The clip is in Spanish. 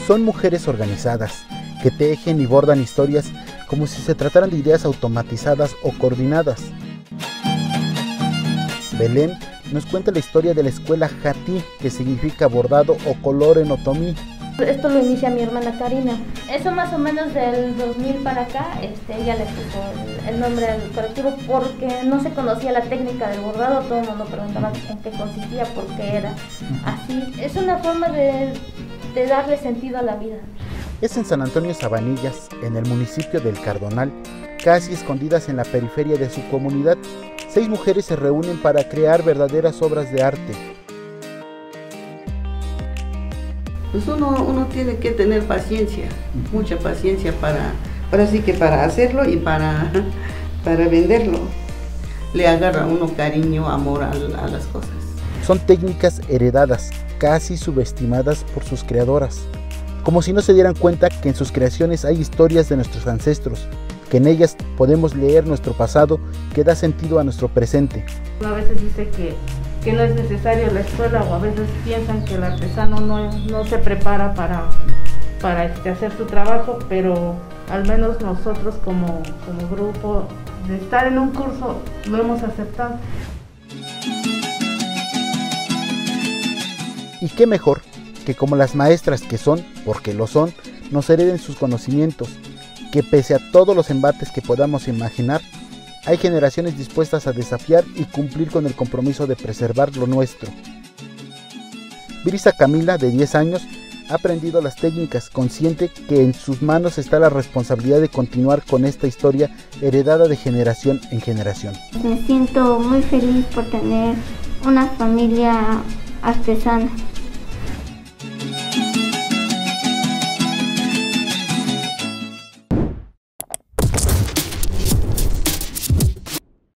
Son mujeres organizadas, que tejen y bordan historias como si se trataran de ideas automatizadas o coordinadas. Belén nos cuenta la historia de la escuela Jatí, que significa bordado o color en otomí. Esto lo inicia mi hermana Karina. Eso más o menos del 2000 para acá, ella le puso el nombre del colectivo porque no se conocía la técnica del bordado. Todo el mundo preguntaba en qué consistía, por qué era así. Es una forma de darle sentido a la vida. Es en San Antonio Sabanillas, en el municipio del Cardonal, casi escondidas en la periferia de su comunidad. 6 mujeres se reúnen para crear verdaderas obras de arte. Pues uno tiene que tener paciencia, mucha paciencia para hacerlo y para venderlo. Le agarra uno cariño, amor a las cosas. Son técnicas heredadas, casi subestimadas por sus creadoras, como si no se dieran cuenta que en sus creaciones hay historias de nuestros ancestros, que en ellas podemos leer nuestro pasado que da sentido a nuestro presente. A veces dice que no es necesario la escuela, o a veces piensan que el artesano no se prepara para hacer su trabajo, pero al menos nosotros como grupo, de estar en un curso, lo hemos aceptado. Y qué mejor que como las maestras que son, porque lo son, nos hereden sus conocimientos, que pese a todos los embates que podamos imaginar, hay generaciones dispuestas a desafiar y cumplir con el compromiso de preservar lo nuestro. Brisa Camila, de 10 años, ha aprendido las técnicas, consciente que en sus manos está la responsabilidad de continuar con esta historia heredada de generación en generación. Me siento muy feliz por tener una familia artesana.